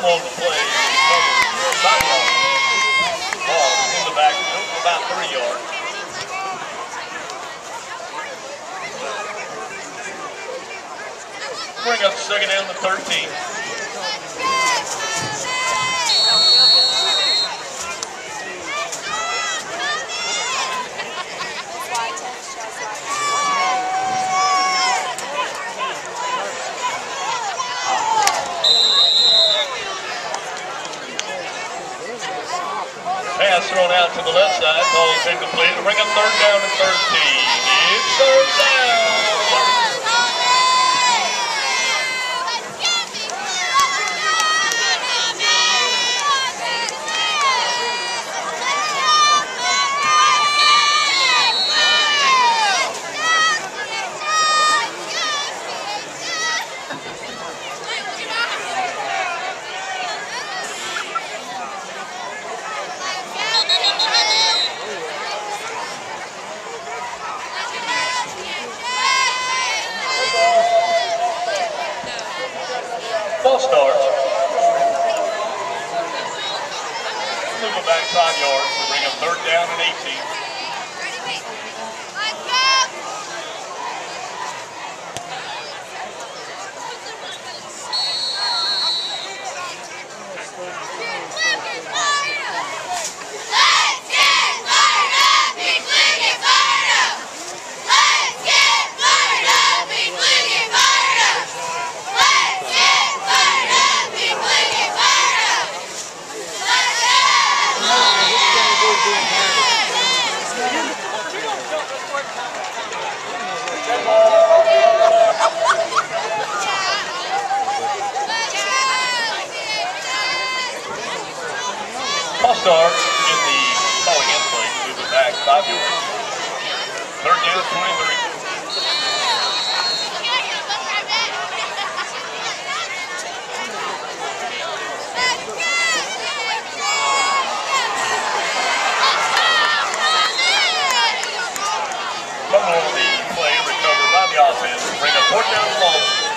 on the play. Sidewalk. Ball in the backfield for about 3 yards. Bring up second down to 13. Pass thrown out to the left side. Ball is incomplete. Bring up third down and 13. It's third down. Ball starts. Move it back 5 yards to bring up third down and 18. Ball starts in the calling in play. Move it back 5 yards. Third down, 23. Fumble on the play, recovered by the offense. Bring a fourth down and long.